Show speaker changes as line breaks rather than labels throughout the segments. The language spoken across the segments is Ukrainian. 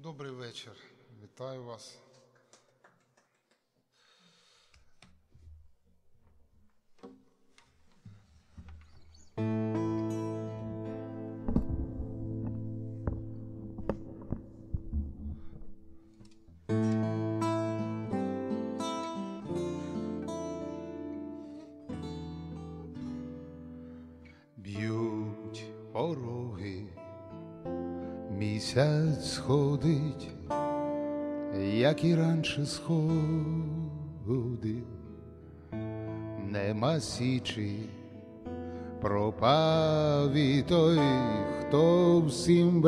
Добрий вечір. Вітаю вас. Б'ють пороги, місяць сходить, як і раніше сходив. Нема січі, пропав і той, хто всім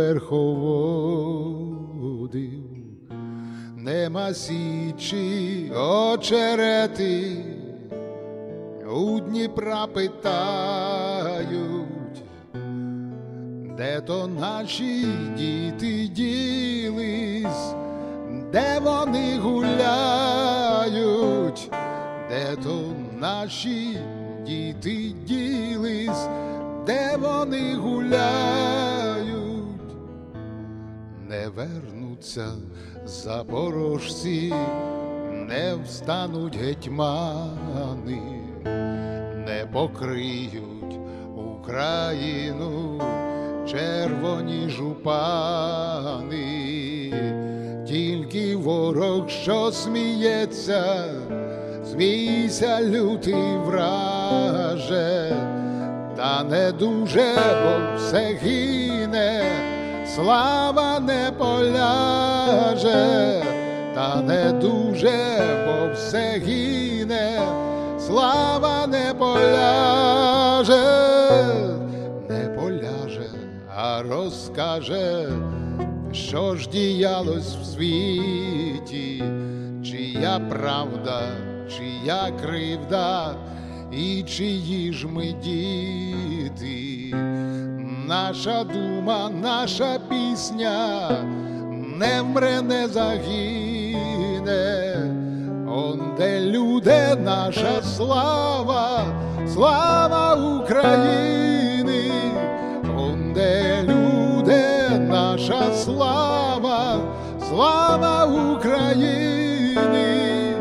верховодив. Нема січі, очерети у Дніпра питають, де то наші діти ділись, де вони гуляють, де то наші діти ділись, де вони гуляють. Не вернуться запорожці, не встануть гетьмани, не покриють Україну червоні жупани. Тільки ворог, що сміється, смійся, лютий враже, та не дуже, бо все гине, слава не поляже, та не дуже, бо все гине, слава не поляже, не поляже, а розкаже, що ж діялось в світі, чия правда, чия кривда і чиї ж ми діти. Наша дума, наша пісня не вмре, не загине. Он де люди, наша слава, слава України. Он де люди, наша слава, слава України.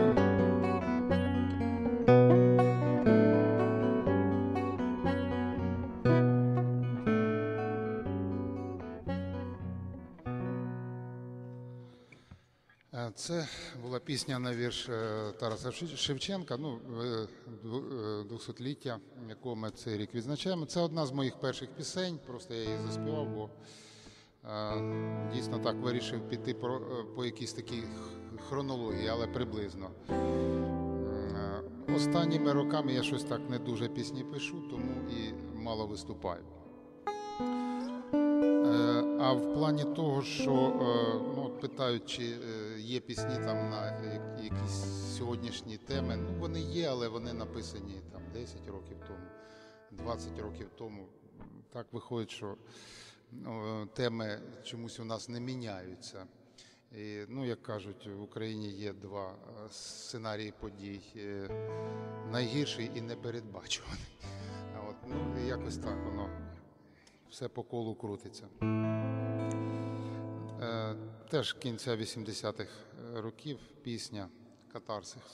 Це була пісня на вірш Тараса Шевченка, 200-ліття, якого ми цей рік відзначаємо. Це одна з моїх перших пісень, просто я її заспівав, бо дійсно так вирішив піти по якійсь такій хронології, але приблизно. Останніми роками я щось так не дуже пісні пишу, тому і мало виступаю. А в плані того, що питають, чи є пісні там на якісь сьогоднішні теми, вони є, але вони написані там 10 років тому, 20 років тому. Так виходить, що теми чомусь у нас не міняються. І, як кажуть, в Україні є два сценарії подій: найгірший і непередбачуваний. Якось так воно все по колу крутиться. Теж кінця 80-х років пісня «Катарсис».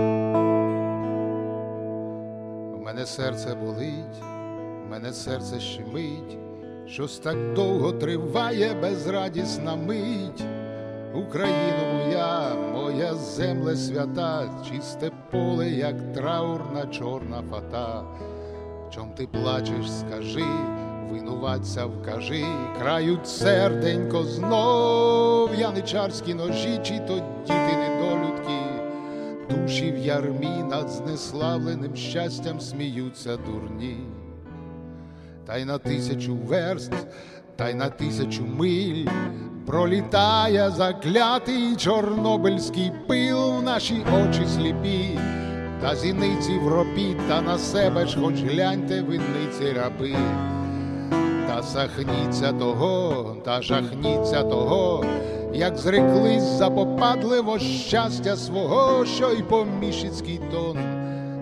В мене серце болить, в мене серце щемить, щось так довго триває безрадісна мить. Україно моя земле свята, чисте поле, як траурна чорна фата. Чом ти плачеш, скажи, винуватця вкажи, крають серденько знов яничарські ножі, чи то діти недолюдки, душі в ярмі над знеславленим щастям сміються дурні. Та й на 1000 верст, та й на 1000 миль пролітає заклятий чорнобильський пил в наші очі сліпі, та зіниці в ропі, та на себе ж хоч гляньте, винниці раби. Та сахніться того, та жахніться того, як зреклись запопадливо щастя свого, що й поміщицький тон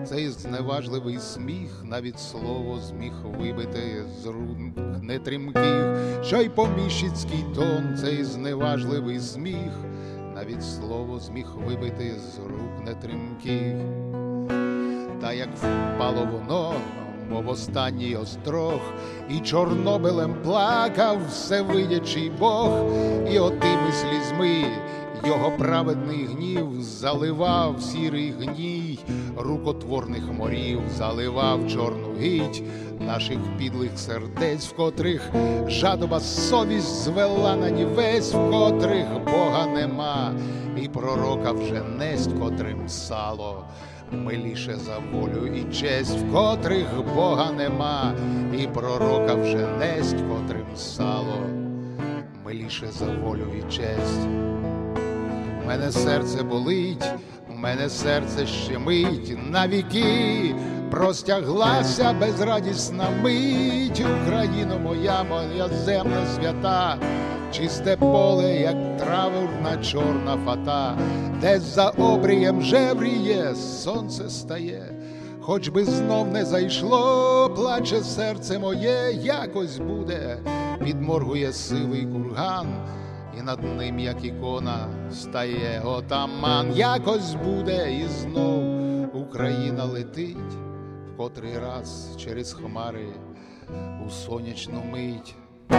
Цей зневажливий сміх навіть слово зміг вибити з рук нетримких, що й поміщицький тон, цей зневажливий сміх навіть слово зміг вибити з рук нетримких. Та як впало воно, мов останній острог, і Чорнобилем плакав всевидячий Бог, і отими слізьми його праведний гнів заливав сірий гній рукотворних морів, заливав чорну гідь наших підлих сердець, в котрих жадоба совість звела на нівець, в котрих Бога нема, і пророка вже несть, котрим сало миліше за волю і честь, в котрих Бога нема, і пророка вже несть, котрим сало миліше за волю і честь. У мене серце болить, у мене серце щемить, навіки простяглася безрадісна мить. Україно моя, моя земля свята, чисте поле, як траурна чорна фата, десь за обрієм жевріє, сонце стає. Хоч би знов не зайшло, плаче серце моє, якось буде, підморгує сивий курган, і над ним, як ікона, стає отаман. Якось буде, і знов Україна летить, в котрий раз через хмари у сонячну мить.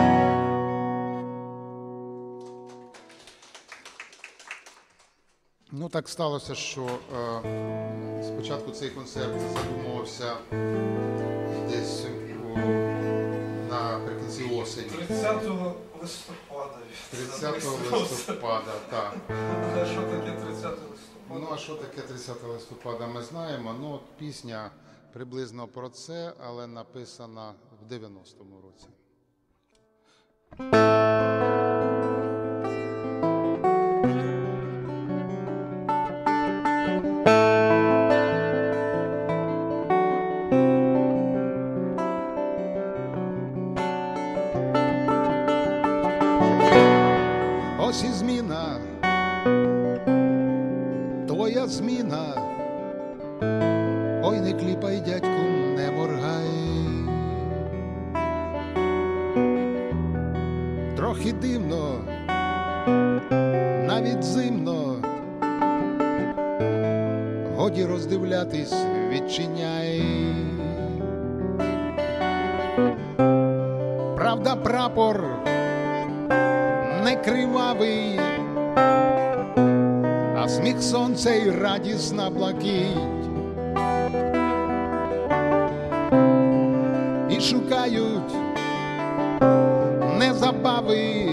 Ну, так сталося, що спочатку цей концерт задумувався десь наприкінці осені.
30 листопада.
30 листопада, так.
А що таке 30 листопада?
Ну, а що таке 30 листопада, ми знаємо. Ну, от пісня приблизно про це, але написана в 90-му році. Ось і зміна, твоя зміна, ой, не кліпай, дядьку, не моргай. Трохи дивно, навіть зимно, годі роздивлятись, відчиняй. Правда, прапор не кривавий, а сміх сонця й радісна блакить. І шукають не забави,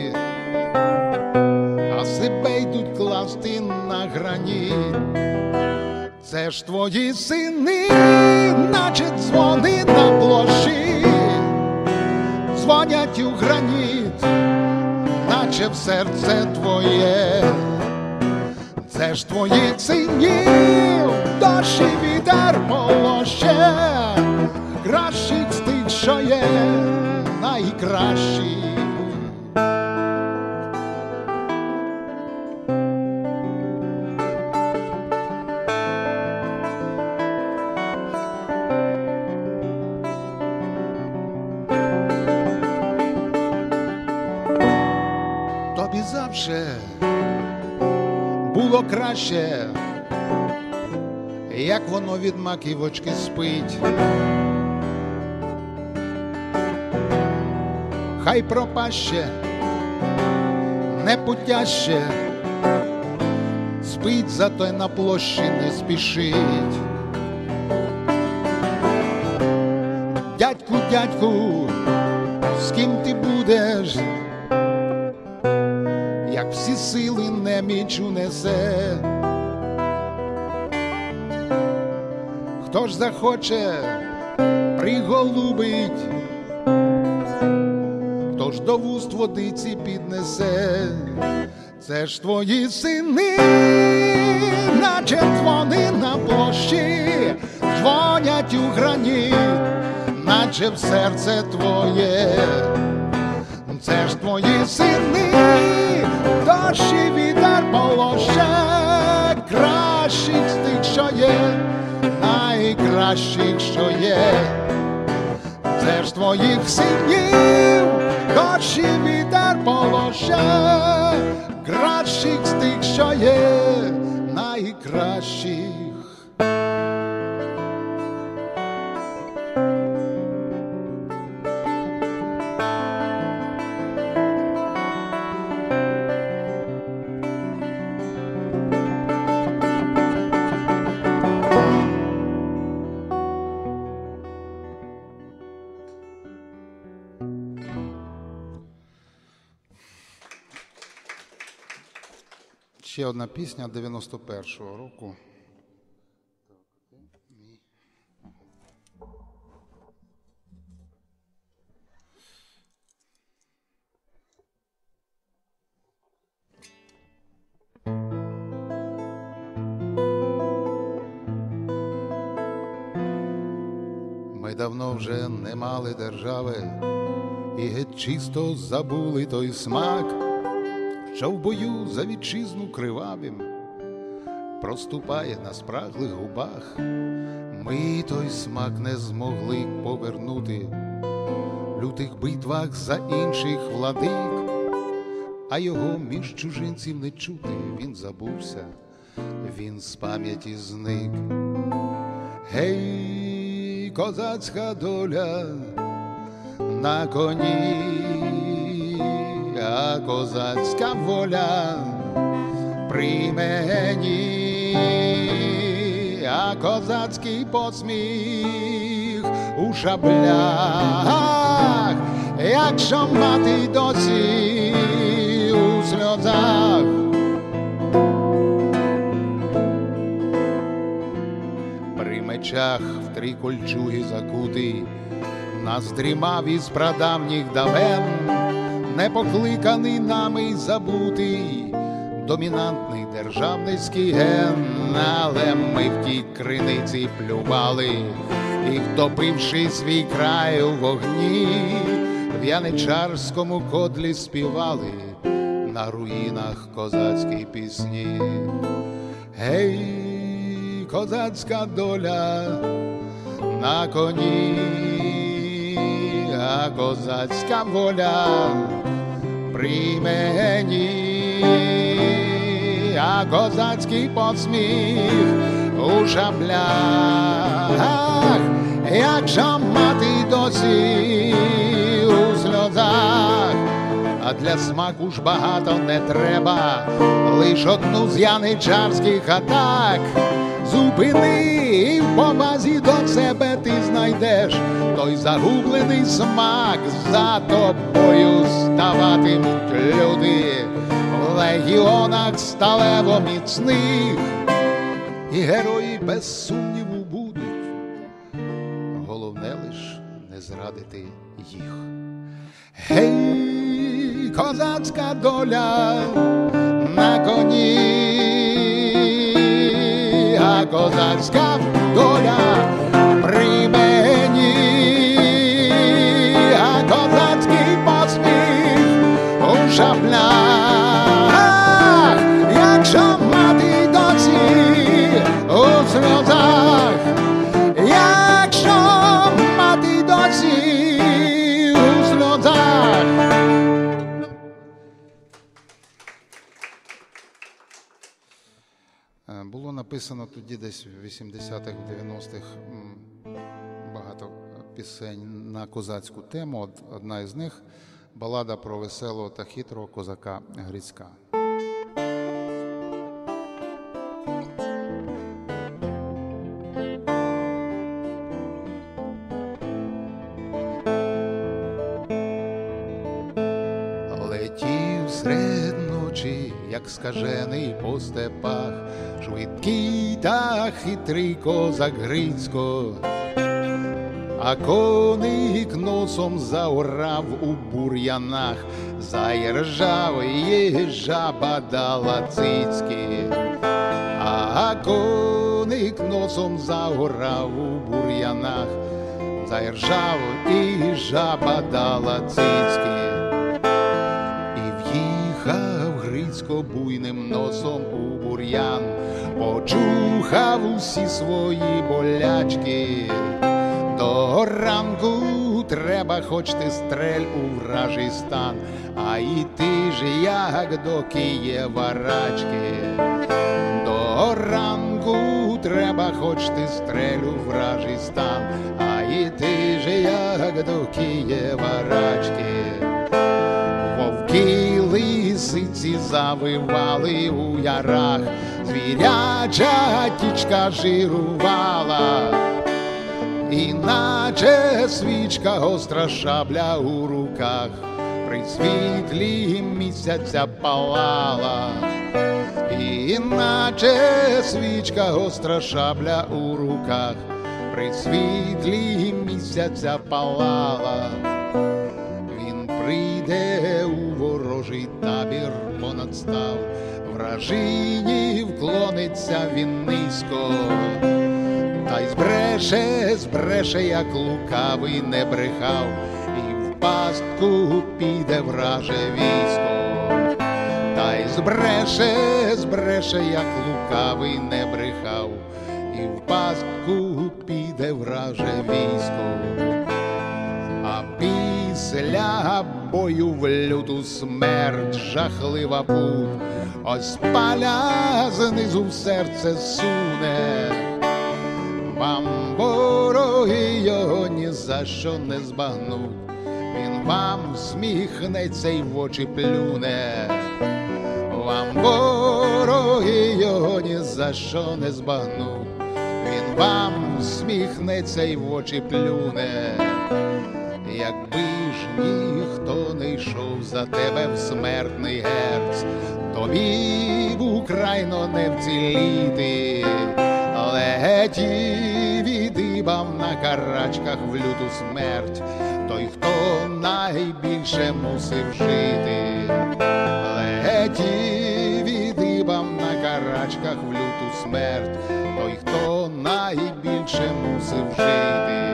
а себе йдуть класти на граніт. Це ж твої сини, наче дзвони на площі, дзвонять у граніт, наче в серце твоє. Це ж твої синів, дощ і вітер полоще, кращих з тих, що є, найкращих. Тобі завше було краще, як воно від маківочки спить. Хай пропаще, непутяще, спить, зато й на площі не спішить. Дядьку, дядьку, з ким ти будеш, як всі сили неміч унесе? Хто ж захоче приголубить, хто ж до вуст водиці піднесе? Це ж твої сини, наче дзвони на площі, дзвонять у граніт, наче в серце твоє. Це ж твої сини, дощ і вітер полоще, кращих з тих, що є, найкращих, що є. Це ж твоїх синів, дощ і вітер полоше, кращих з тих, що є, найкращих. Ще одна пісня 91-го року. Ми давно вже не мали держави і геть чисто забули той смак, що в бою за вітчизну кривавим проступає на спраглих губах. Ми той смак не змогли повернути в лютих битвах за інших владик, а його між чужинців не чути. Він забувся, він з пам'яті зник. Гей, козацька доля на коні, а козацька воля при мені, а козацький посміх у шаблях, якщо мати досі у сльозах. При мечах в три кольчуги закутий, нас дрімав із прадавніх давен, не покликаний нами й забутий домінантний державницький ген. Але ми в тій криниці плювали і, втопивши свій край у вогні, в яничарському кодлі співали на руїнах козацькі пісні. Гей, козацька доля на коні, а козацька воля при мені, а козацький посміх у шаблях, якщо мати досі у сльозах. А для смаку ж багато не треба, лиш одну з яничарських атак. Зупини і в повазі до себе ти знайдеш той загублений смак. За тобою ставатимуть люди в легіонах сталево міцних, і герої без сумніву будуть, головне лиш не зрадити їх. Гей, козацька доля на коні, а козацька доля при мені, а козацький посміх у шаблях, якщо мати досі у сльозах, якщо мати досі у сльозах. Було написано тоді десь в 80-х, 90-х багато пісень на козацьку тему. Одна із них – балада про веселого та хитрого козака Грицька. Летів серед ночі, як скажений по степах, швидкий та хитрий козак Грицько, а коник носом заорав у бур'янах, заіржав жаба дала цицьки. А коник носом заорав у бур'янах, заіржав і жаба дала цицьки. В'їхав Грицько буйним носом у бур'ян, почув винюхав усі свої болячки. До ранку треба, хоч ти стрель у вражий стан, а йти ж як до Києва рачки. До ранку треба, хоч ти стрель у вражий стан, а йти ж як до Києва рачки. Вовки лисиці завивали у ярах, звіряча тічка жирувала, іначе свічка гостра шабля у руках при світлі місяця палала, іначе свічка гостра шабля у руках при світлі місяця палала. Він прийде у ворожий табір понад став, вражині вклониться він низько, та й збреше, як лукавий не брехав, і в пастку піде враже військо. Та й збреше, як лукавий не брехав, і в пастку піде враже військо. А після бою в люту смерть жахлива путь, ось паля знизу в серце суне. Вам вороги його ні за що не збагнуть, він вам всміхнеться й в очі плюне. Вам вороги його ні за що не збагнуть, він вам всміхнеться й в очі плюне. Якби ж ніхто не йшов за тебе в смертний герць, тобі б Україно не вціліти. Летів і дибав на карачках в люту смерть той, хто найбільше мусив жити. Летів і дибав на карачках в люту смерть той, хто найбільше мусив жити.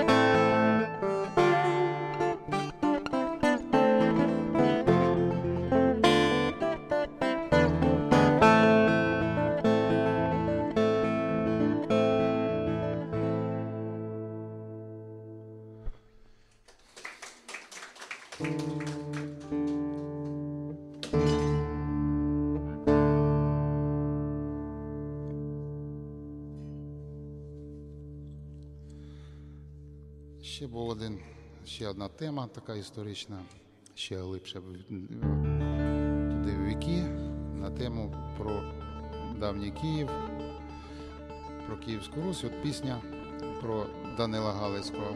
Ще одна тема така історична, ще глибше туди в віки, на тему про давній Київ, про Київську Русь. От пісня про Данила Галицького.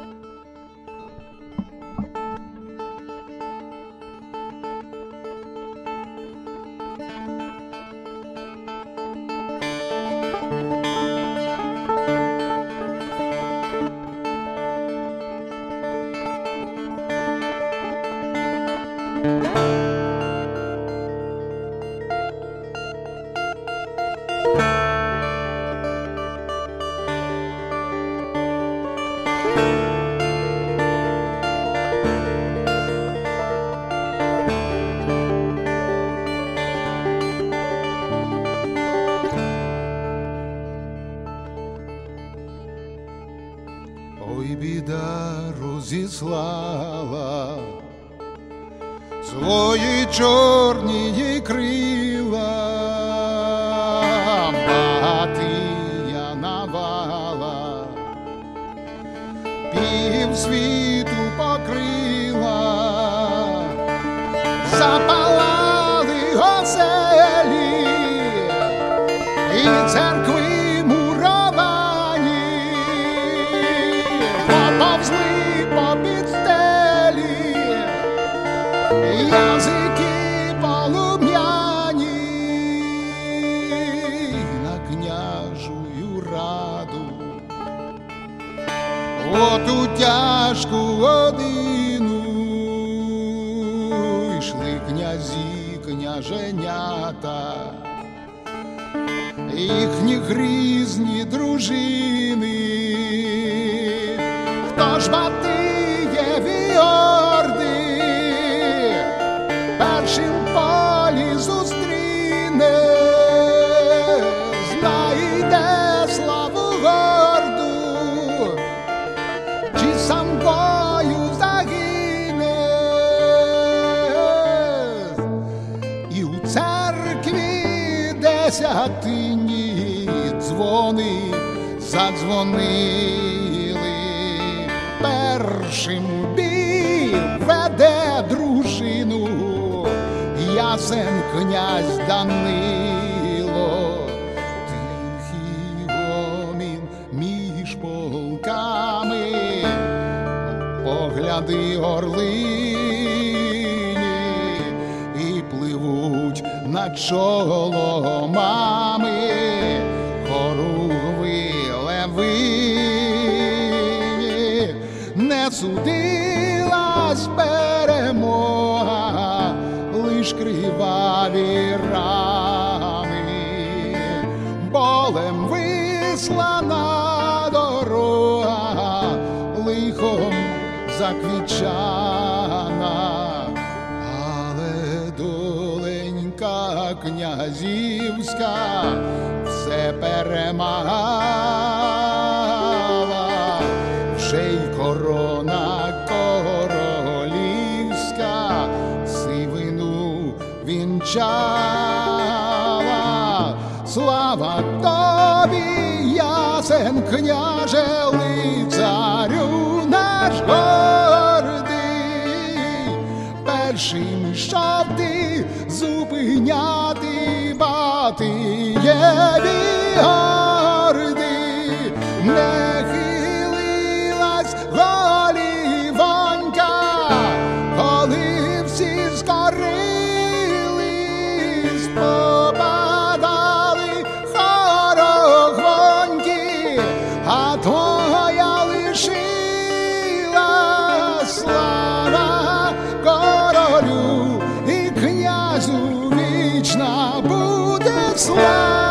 Ой, біда розіслала свої чорні крила, Батия навала, півсвіту покрила, запалали оселі і церкви муровані, поповзли попід стелі язики полум'яні на княжую раду. От у тяжку годину йшли князі, княженята, їхні грізні дружини. Хто ж Батиєві орди першим полі зустріне, знає святині дзвони задзвонили. Першим у бій веде дружину ясен князь Данило. Тихий гомін між полками, погляди орлині і пливуть над чоломами хоругви левині. Не судилась перемога, лиш криваві рани, болем вислана дорога, лихом заквічана, але доленька князівська все перемагала, вже й корона королівська сивину вінчала. Слава тобі, ясен княже, лицарю наш гордий, першим йшов ти зупиняти Батиєві орди. Не хилилась голівонька, коли всі скорились, попадали хорогвоньки, а твоя лишила. Слава королю і князю, вічна буде слава.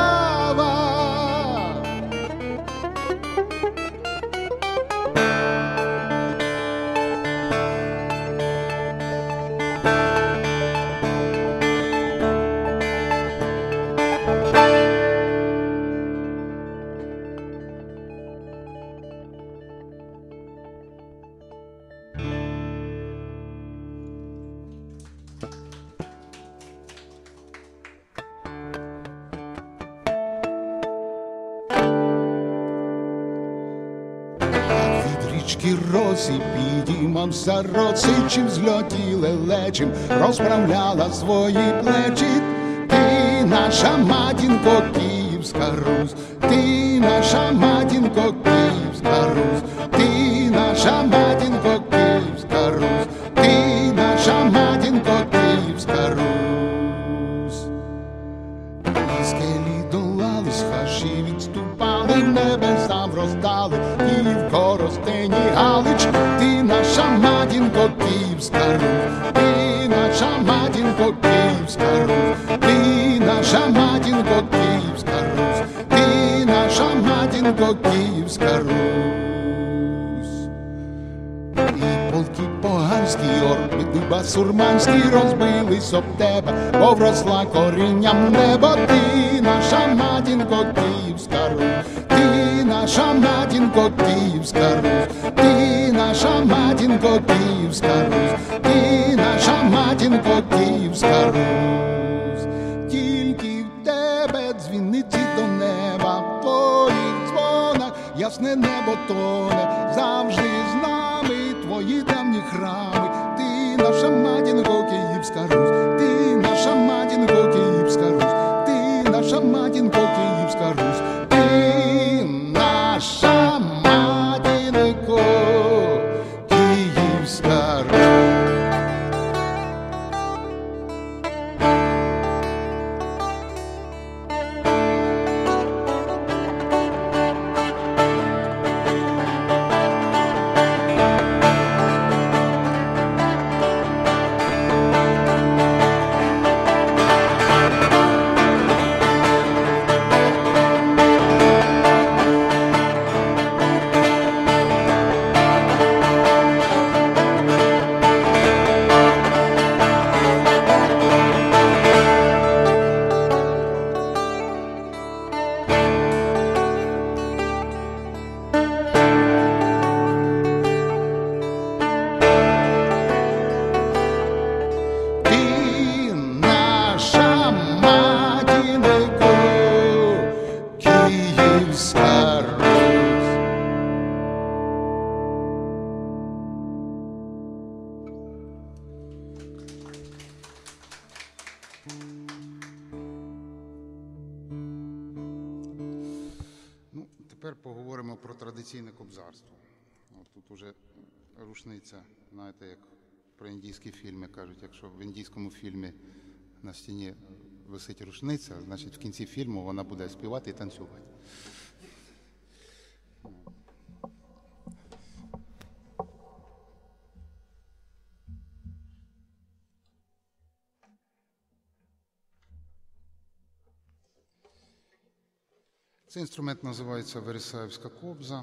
Росі підіймався росичим, зльоті лелечим, розправляла свої плечі. Ти наша матінко Київська Русь, ти наша матінко Київська Русь, ти наша матінко Київська Русь, ти наша матінко Київська Русь. І скелі долались, хащі відступали, небеса вростали, Київ, Коростень і Галич. Ти наша матінко Київська Русь, ти наша матінко Київська Русь, ти наша матінко Київська Русь, ти наша матінко Київська Русь. І полки поганські, орди басурманські розбились об тебе, бо вросла корінням небо. Ти наша матінко Київська Русь, ти наша матінко Київська Русь, ти наша матінко Київська Русь, ти наша матінко Київська Русь. Тільки в тебе дзвіниці до неба, в твоїх дзвонах ясне небо тоне, завжди з нами твої давні храми. Ти наша матінко Київська Русь, ти наша матінко Київська Русь, ти наша матінко Київська Русь, ти наша матінко Київська Русь. Київська Русь. Тепер поговоримо про традиційне кобзарство. От тут уже рушниця, знаєте, як про індійські фільми кажуть, якщо в індійському фільмі на стіні висить рушниця, значить в кінці фільму вона буде співати і танцювати. Цей інструмент називається Вересаївська кобза.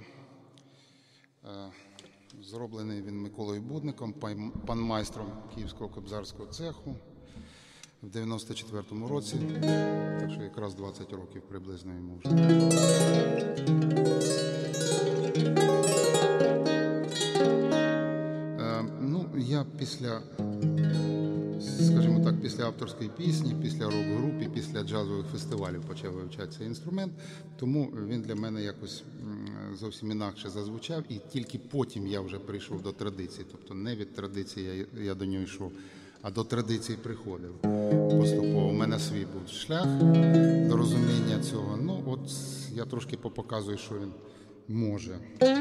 Зроблений він Миколою Будником, панмайстром Київського кобзарського цеху в 94-му році, так що якраз 20 років приблизно йому вже. Я після авторської пісні, після рок-групи, після джазових фестивалів почав вивчати цей інструмент, тому він для мене якось зовсім інакше зазвучав, і тільки потім я вже прийшов до традиції, тобто не від традиції я до нього йшов, а до традиції приходив поступово. У мене свій був шлях до розуміння цього. От я трошки показую, що він може.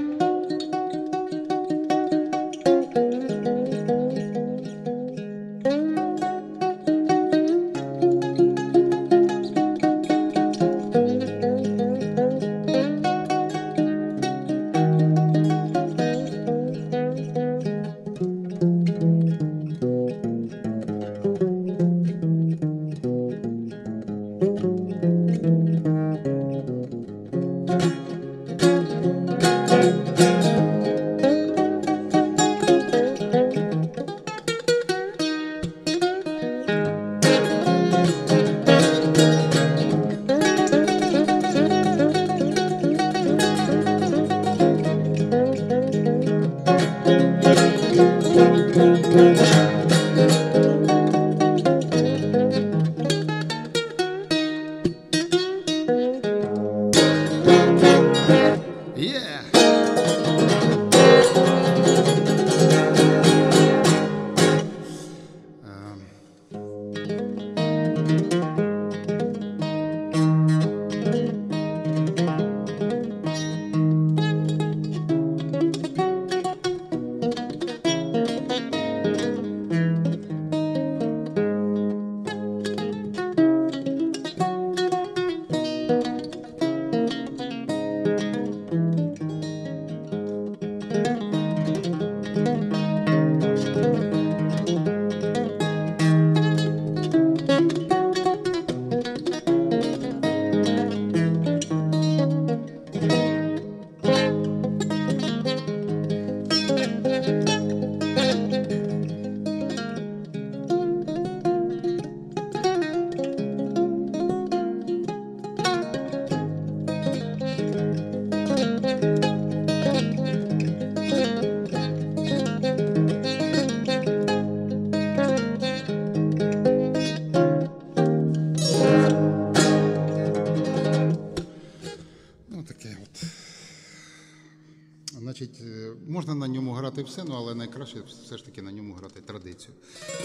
Можна на ньому грати все, але найкраще все ж таки на ньому грати традицію.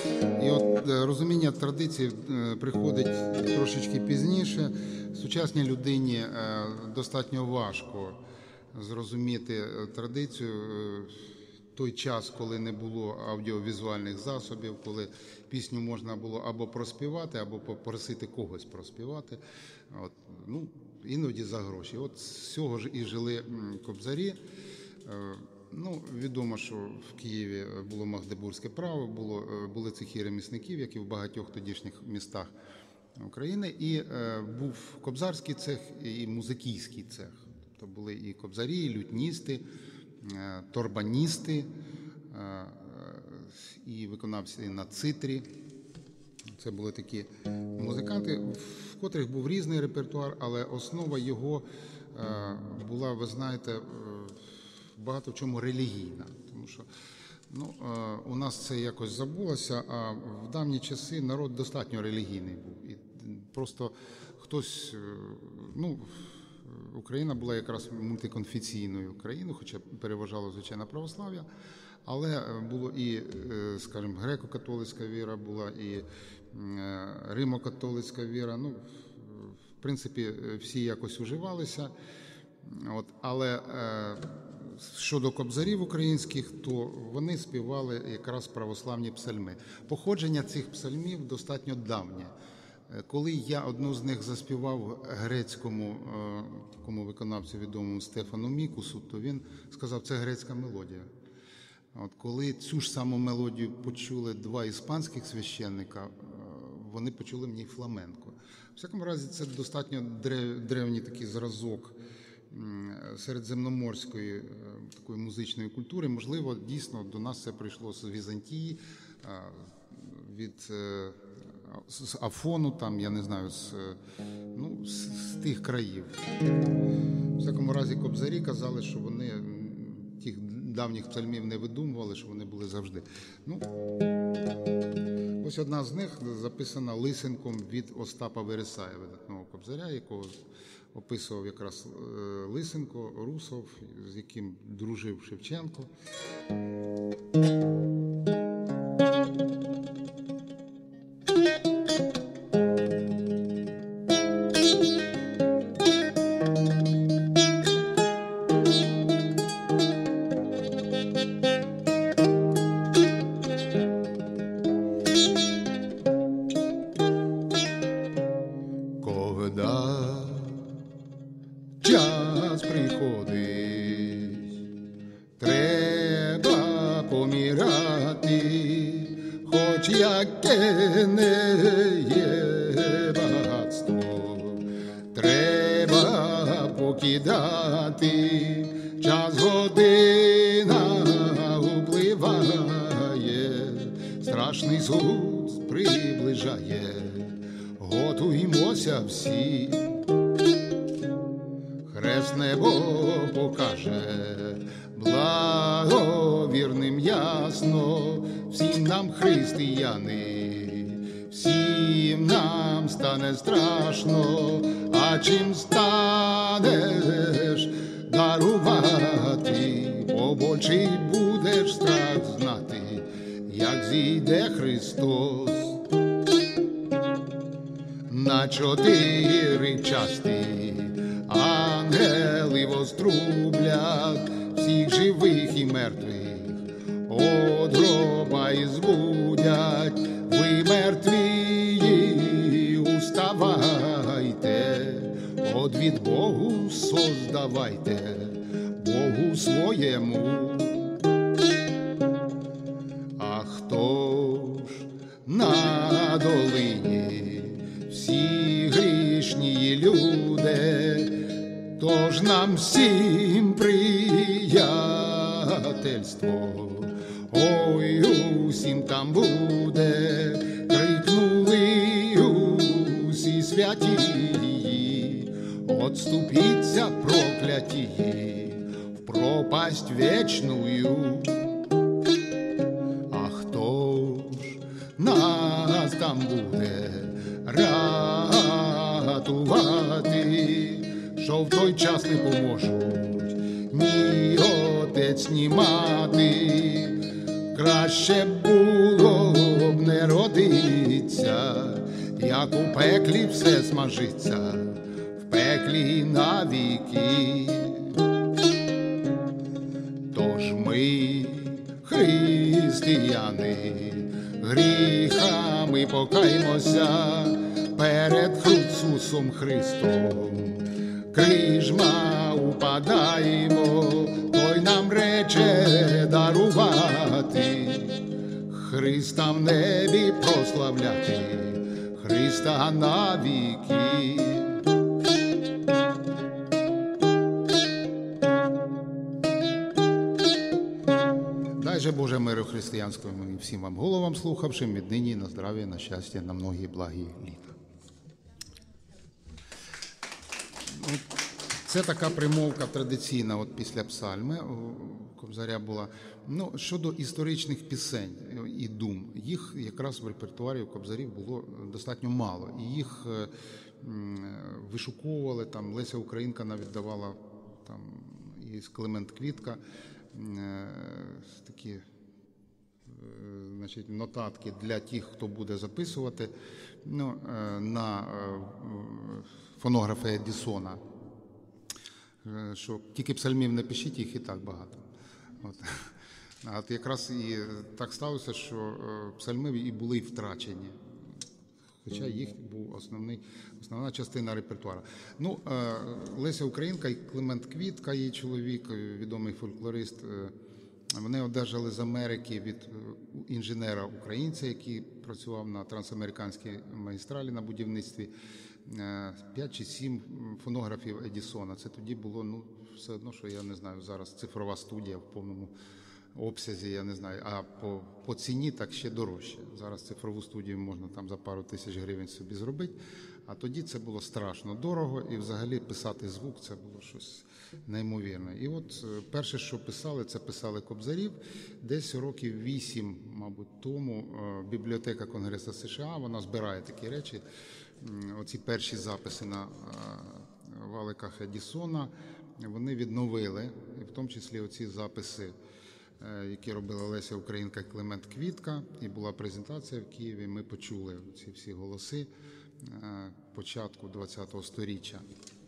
І от розуміння традиції приходить трошечки пізніше. Сучасній людині достатньо важко зрозуміти традицію той час, коли не було аудіовізуальних засобів, коли пісню можна було або проспівати, або попросити когось проспівати. Іноді за гроші. От з цього ж і жили кобзарі. Відомо, що в Києві було магдебурзьке право, були цехи ремісників, як і в багатьох тодішніх містах України, і був кобзарський цех і музикійський цех. Тобто були і кобзарі, і лютністи, торбаністи, і виконавці на цитрі. Це були такі музиканти, в котрих був різний репертуар, але основа його була, ви знаєте, багато в чому релігійна. Тому що у нас це якось забулося, а в давні часи народ достатньо релігійний був. І просто хтось Україна була якраз мультиконфесійною країною, хоча переважало, звичайно, православ'я, але було і, скажімо, греко-католицька віра, була і римо-католицька віра. Ну, в принципі, всі якось уживалися. Але щодо кобзарів українських, то вони співали якраз православні псальми. Походження цих псальмів достатньо давнє. Коли я одну з них заспівав грецькому такому виконавцю відомому Стефану Мікусу, то він сказав, це грецька мелодія. Коли цю ж саму мелодію почули два іспанських священника, вони почули в ній фламенко. В всякому разі, це достатньо древній такий зразок середземноморської такої музичної культури. Можливо, дійсно до нас це прийшло з Візантії, з Афону, там, я не знаю, з тих країв. В всякому разі, кобзарі казали, що вони тих давніх псальмів не видумували, що вони були завжди. Ось одна з них записана Лисенком від Остапа Вересая, видатного кобзаря, якого описував якраз Лисенко, Русов, з яким дружив Шевченко. Час приходить, треба помирати, хоч яке не є багатство, треба покидати, час година upливає, страшний суд приближає, готуємося всі. Хрест небо покаже, благовірним ясно, всім нам, християни, всім нам стане страшно, а чим станеш дарувати, побольший будеш страх знати, як зійде Христос. На 4 части ангели вострублять всіх живих і мертвих, од гроба і збудять. Ви мертві, уставайте, од від Богу создавайте, Богу своєму. А хто ж на долині всі грішні люди, тож нам всім приятельство, ой, усім там буде, крикнули усі святії, отступіться проклятії в пропасть вечную. А хто ж нас там буде рятувати, що в той час не поможуть ні отець, ні мати. Краще було б не родиться, як у пеклі все смажиться, в пеклі навіки. Тож ми, християни, гріхами покаймося перед Ісусом Христом. Крижма упадаємо, той нам рече дарувати, Христа в небі прославляти, Христа навіки. Дай же Боже миру християнському і всім вам головам слухавшим, віднині на здрав'я, на щастя, на многі благі літа. Це така примовка традиційна от після псальми кобзаря була. Щодо історичних пісень і дум, їх якраз в репертуарі у кобзарів було достатньо мало. І їх вишуковували, там Леся Українка навіть давала, там і Климент Квітка, такі, значить, нотатки для тих, хто буде записувати, ну, на фонографи Едісона, що тільки псальмів не пишіть, їх і так багато. От якраз і так сталося, що псальми і були втрачені, хоча їх був основна частина репертуару. Ну, Леся Українка і Климент Квітка, її чоловік, відомий фольклорист, вони одержали з Америки від інженера-українця, який працював на трансамериканській магістралі на будівництві, 5 чи 7 фонографів Едісона. Це тоді було, ну, все одно, що я не знаю, зараз цифрова студія в повному обсязі, я не знаю, а по ціні так ще дорожче. Зараз цифрову студію можна там за пару тисяч гривень собі зробити, а тоді це було страшно дорого, і взагалі писати звук це було щось неймовірне. І от перше, що писали, це писали кобзарів. Десь років 8, мабуть, тому бібліотека Конгресу США, вона збирає такі речі, оці перші записи на валиках Едісона, вони відновили, і в тому числі оці записи, які робила Леся Українка і Климент Квітка, і була презентація в Києві, ми почули ці всі голоси початку ХХ століття.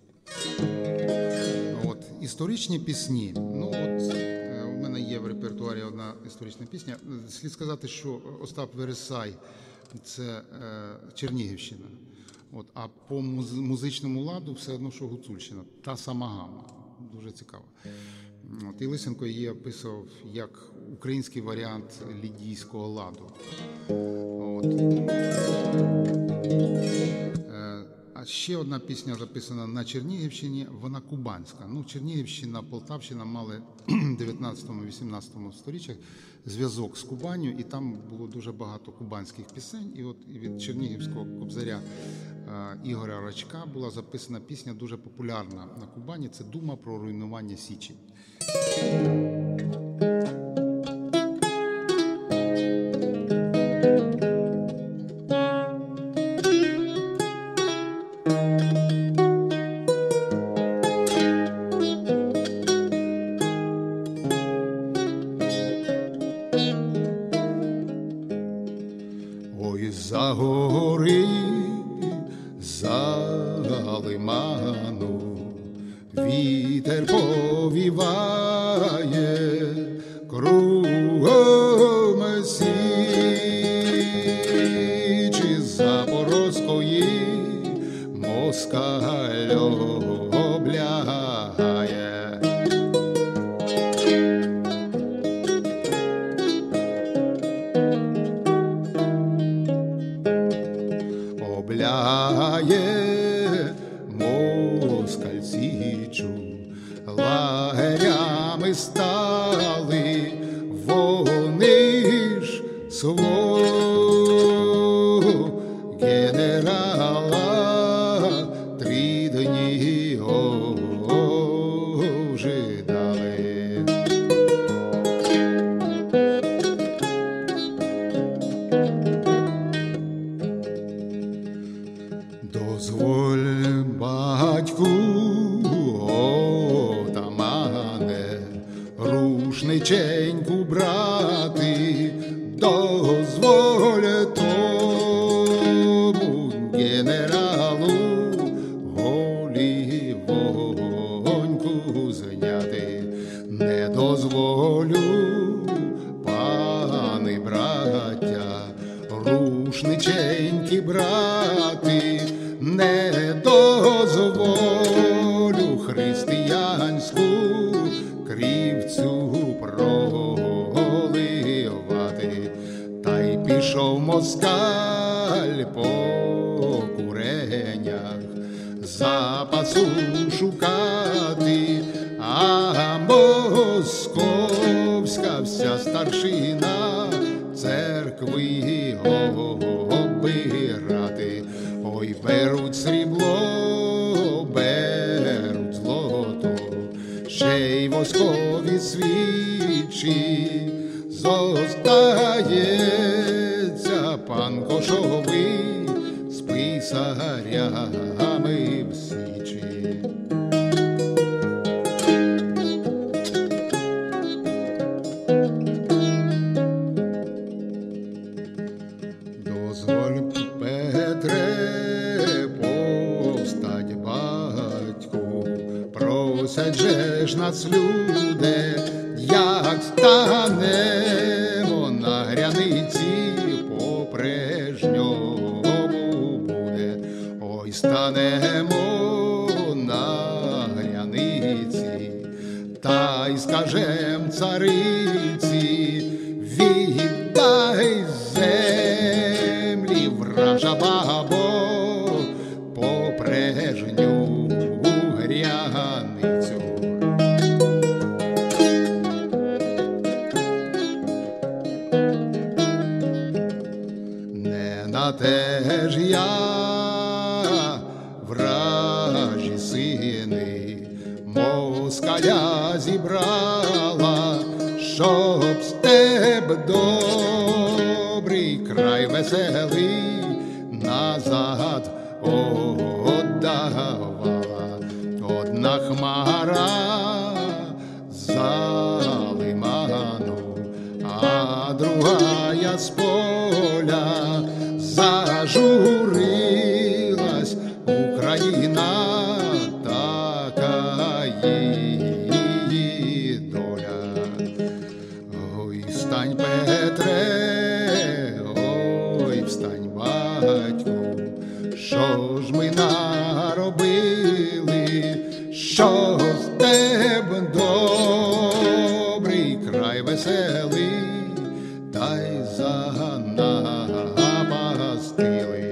От, історичні пісні. Ну, от, у мене є в репертуарі одна історична пісня. Слід сказати, що Остап Вересай – це Чернігівщина. От, а по музичному ладу все одно, що Гуцульщина. Та сама гама. Дуже цікаво. От, і Лисенко її описував як український варіант лідійського ладу. От. А ще одна пісня записана на Чернігівщині, вона кубанська. Ну, Чернігівщина, Полтавщина мали в 19-18 сторіччях зв'язок з Кубанню, і там було дуже багато кубанських пісень. І от від чернігівського кобзаря Ігоря Рачка була записана пісня дуже популярна на Кубані. Це «Дума про руйнування Січі». Ой, за гори, за лиману вітер повіває, кругом Січі Запорозької москаль облягає. Обляє москаль Січу, лагерями стали, вони ж свого генерала 3 дні ожидали. Дозволь, батьку отамане, рушниченьку брати, дозволь тому генералу голівоньку зняти. Не дозволю, пани браття, рушниченьки брати, не дозволю християнську крівцю проливати. Та й пішов москаль по куренях запасу шукати, а московська вся старшина церкви обирати. Ой, беруть срібло, беруть злото, ще й воскові свічі. Зостається пан Кошовий з писаря просять же ж нас люди, як станемо на границі, по-прежньому буде. Ой, станемо на границі, та й скажем цариці, віддай землі, вража бабо, по-прежню границю. Не на те ж я, вражі сини, москаля зібрала, щоб з тебе добрий край веселий назад отдавала. Одна хмара за лиману, а другая з поля зажурилась. Україна така її доля. Ой, встань, Петре, ой, встань, батьку, що ж ми наробили, що з тебе добрий край веселий, та й занапастили.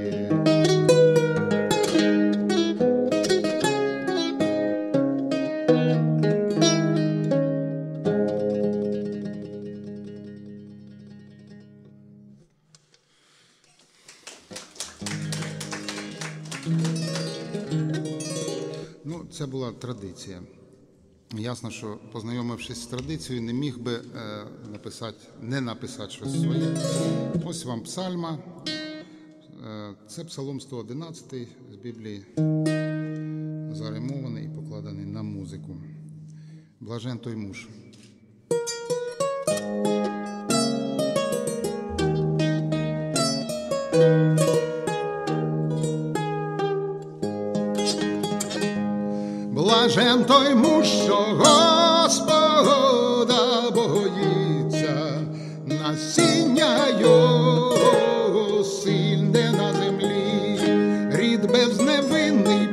Ну, це була традиція. Ясно, що, познайомившись з традицією, не міг би не написати щось своє. Ось вам псальма. Це Псалом 111 з Біблії, заримований і покладений на музику. Блажен той муж. Блажен той муж, що Господа боїться, насіння його сильне на землі, рід безневинний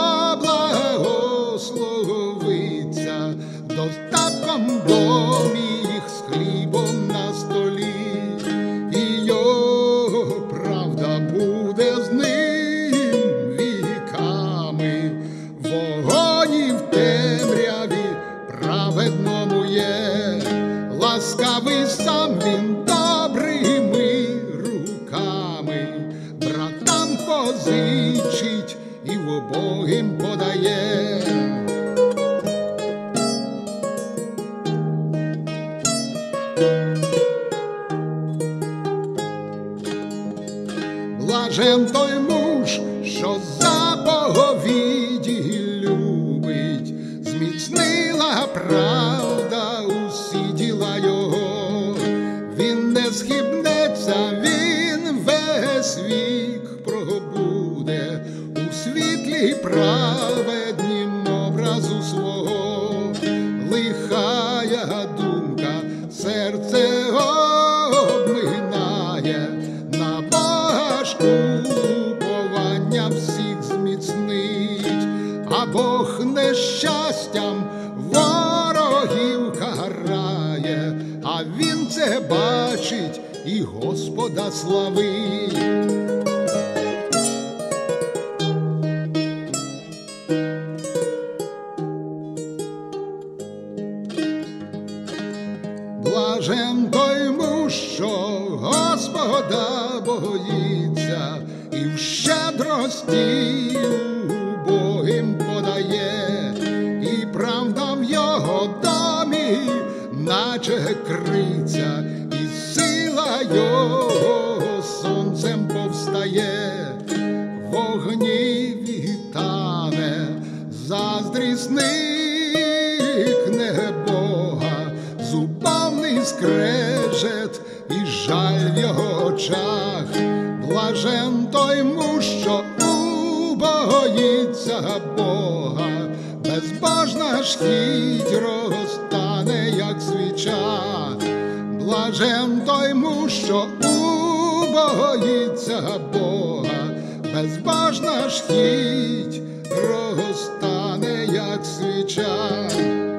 поблагословиться, достатком доміг з хлібом на столі, і його правда буде з ним віками. Вогоні в темряві праведному є, ласкавий сам він добрими руками, братам позичить і в обогим подає. Блажен той муж, що заповіді любить, зміцнила правда усі діла його. Він не схибнеться, він весь вік пробуде у світлі праведнім образу свого. Лихая думка серце обминає, на Бога ж уповання всіх зміцнить, а Бог нещастям ворогів карає, а він це бачить і Господа славить. Блажен той муж, що Господа боїться, і в щедрості убогим подає, і правда в його домі наче криця, і сила його сонцем повстає. Вогні вітане, заздрісникне Бога, зубовний скрежет і жаль в його очах. Блажен той муж, що убоїться Бога, без безбожна шкідь розтане, як свіча. Блажен той муж, що убоїться Бога, безбожна шкідь розтане, як свіча.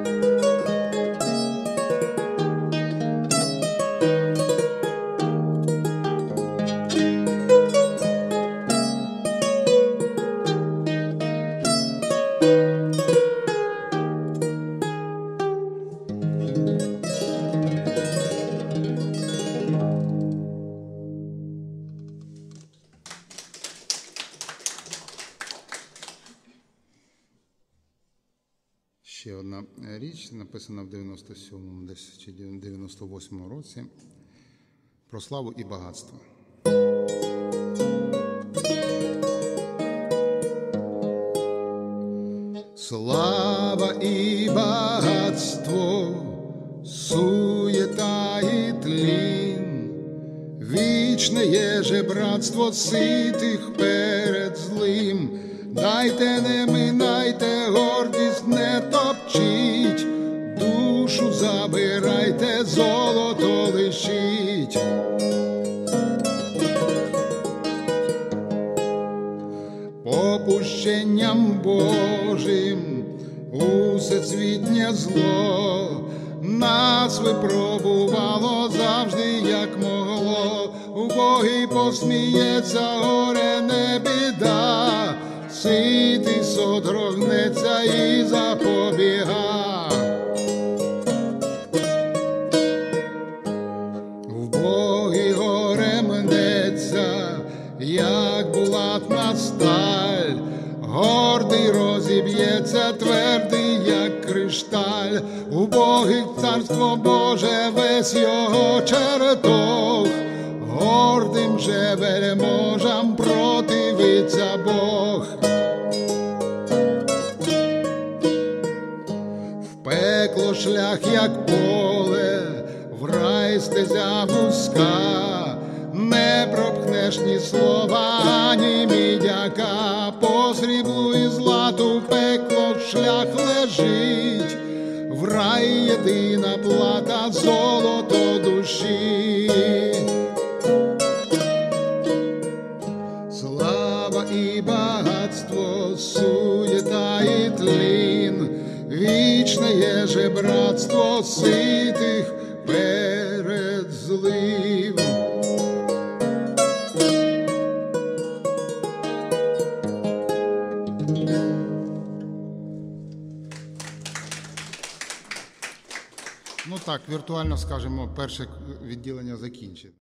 Ще одна річ, написана в 97-му, десь чи 98-му році, про славу і багатство. Слава і багатство, суєта і тлін, вічне є же братство ситих перед злим. Дайте, не минайте, гордість не топчіть, душу забирайте, золото лишіть. Попущенням Божим усецвітнє зло нас випробувало завжди, як могло. Убогий посміється, горе не біда, ситий содрогнеться і запобіга. Вбогий горе мнеться, як булатна сталь, гордий розіб'ється, твердий, як кришталь. Убогий царство Боже, весь його чертог, гордим же вельможам противиться Бог. В пекло шлях, як поле, в рай стезя вузька, не пропхнеш ні слова, ані мідяка. По сріблу і злату пекло шлях лежить, в рай єдина плата, золото душі. Слава і багатство, суєта і тлін, вічне є же братство ситих перед злим. Ну так, віртуально скажемо, перше відділення закінчить.